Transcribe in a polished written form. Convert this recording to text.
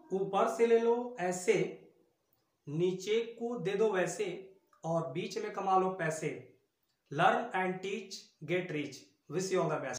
ऊपर से ले लो ऐसे, नीचे को दे दो वैसे, और बीच में कमा लो पैसे। Learn and teach, get rich. Wish you all the best.